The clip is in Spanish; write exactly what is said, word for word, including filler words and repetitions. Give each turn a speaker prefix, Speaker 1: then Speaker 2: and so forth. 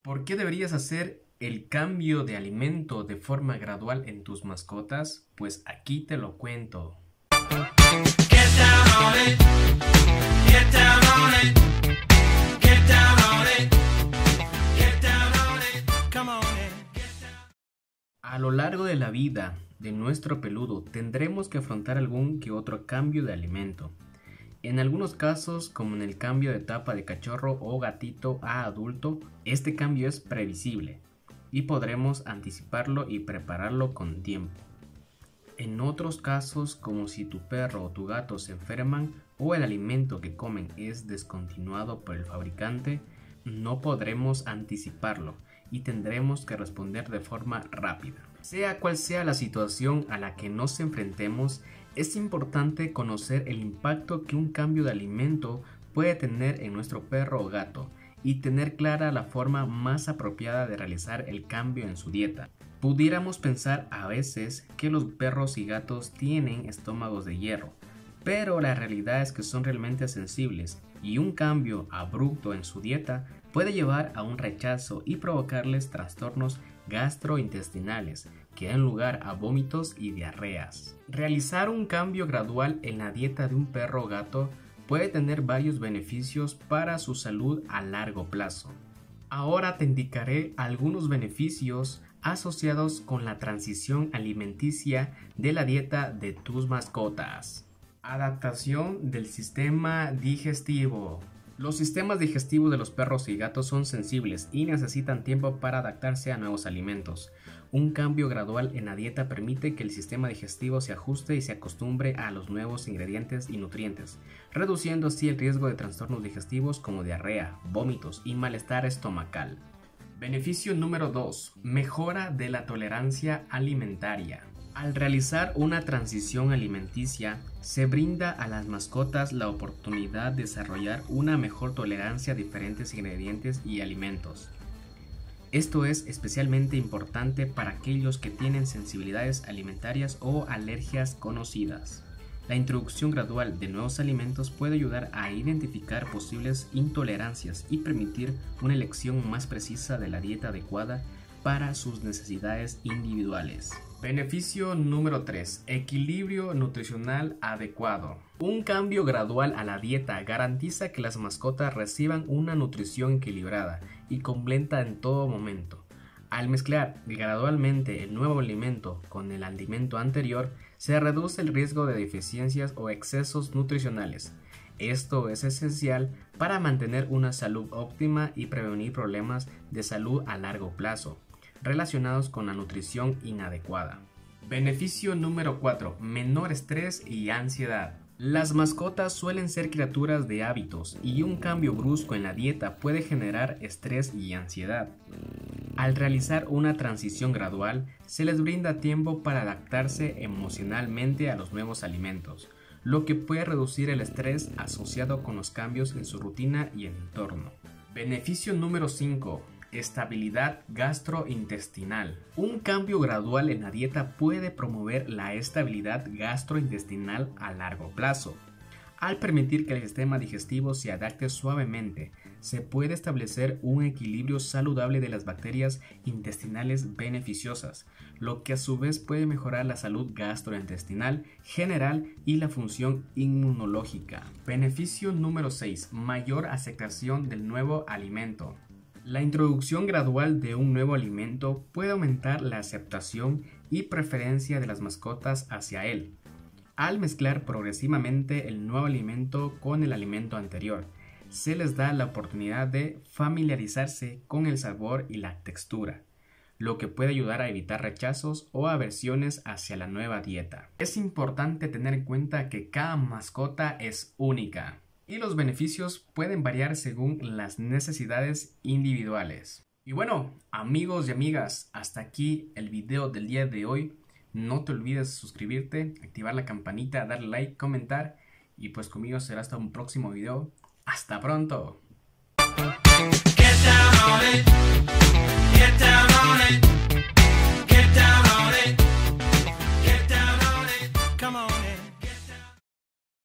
Speaker 1: ¿Por qué deberías hacer el cambio de alimento de forma gradual en tus mascotas? Pues aquí te lo cuento. Get down on it. Get down on it. Get down on it. Get down on it. Come on in. Get down. A lo largo de la vida de nuestro peludo tendremos que afrontar algún que otro cambio de alimento. En algunos casos, como en el cambio de etapa de cachorro o gatito a adulto, este cambio es previsible y podremos anticiparlo y prepararlo con tiempo. En otros casos, como si tu perro o tu gato se enferman o el alimento que comen es descontinuado por el fabricante, no podremos anticiparlo y tendremos que responder de forma rápida. Sea cual sea la situación a la que nos enfrentemos, es importante conocer el impacto que un cambio de alimento puede tener en nuestro perro o gato y tener clara la forma más apropiada de realizar el cambio en su dieta. Pudiéramos pensar a veces que los perros y gatos tienen estómagos de hierro, pero la realidad es que son realmente sensibles y un cambio abrupto en su dieta puede llevar a un rechazo y provocarles trastornos gastrointestinales que dan lugar a vómitos y diarreas. Realizar un cambio gradual en la dieta de un perro o gato puede tener varios beneficios para su salud a largo plazo. Ahora te indicaré algunos beneficios asociados con la transición alimenticia de la dieta de tus mascotas. Adaptación del sistema digestivo. Los sistemas digestivos de los perros y gatos son sensibles y necesitan tiempo para adaptarse a nuevos alimentos. Un cambio gradual en la dieta permite que el sistema digestivo se ajuste y se acostumbre a los nuevos ingredientes y nutrientes, reduciendo así el riesgo de trastornos digestivos como diarrea, vómitos y malestar estomacal. Beneficio número dos. Mejora de la tolerancia alimentaria. Al realizar una transición alimenticia, se brinda a las mascotas la oportunidad de desarrollar una mejor tolerancia a diferentes ingredientes y alimentos. Esto es especialmente importante para aquellos que tienen sensibilidades alimentarias o alergias conocidas. La introducción gradual de nuevos alimentos puede ayudar a identificar posibles intolerancias y permitir una elección más precisa de la dieta adecuada para sus necesidades individuales. Beneficio número tres. Equilibrio nutricional adecuado. Un cambio gradual a la dieta garantiza que las mascotas reciban una nutrición equilibrada y completa en todo momento. Al mezclar gradualmente el nuevo alimento con el alimento anterior, se reduce el riesgo de deficiencias o excesos nutricionales. Esto es esencial para mantener una salud óptima y prevenir problemas de salud a largo plazo relacionados con la nutrición inadecuada. Beneficio número cuatro. Menor estrés y ansiedad. Las mascotas suelen ser criaturas de hábitos y un cambio brusco en la dieta puede generar estrés y ansiedad. Al realizar una transición gradual, se les brinda tiempo para adaptarse emocionalmente a los nuevos alimentos, lo que puede reducir el estrés asociado con los cambios en su rutina y entorno. Beneficio número cinco. Estabilidad gastrointestinal. Un cambio gradual en la dieta puede promover la estabilidad gastrointestinal a largo plazo. Al permitir que el sistema digestivo se adapte suavemente, se puede establecer un equilibrio saludable de las bacterias intestinales beneficiosas, lo que a su vez puede mejorar la salud gastrointestinal general y la función inmunológica. Beneficio número seis. Mayor aceptación del nuevo alimento. La introducción gradual de un nuevo alimento puede aumentar la aceptación y preferencia de las mascotas hacia él. Al mezclar progresivamente el nuevo alimento con el alimento anterior, se les da la oportunidad de familiarizarse con el sabor y la textura, lo que puede ayudar a evitar rechazos o aversiones hacia la nueva dieta. Es importante tener en cuenta que cada mascota es única y los beneficios pueden variar según las necesidades individuales. Y bueno, amigos y amigas, hasta aquí el video del día de hoy. No te olvides suscribirte, activar la campanita, darle like, comentar y pues conmigo será hasta un próximo video. ¡Hasta pronto! Get down on it. Get down on it.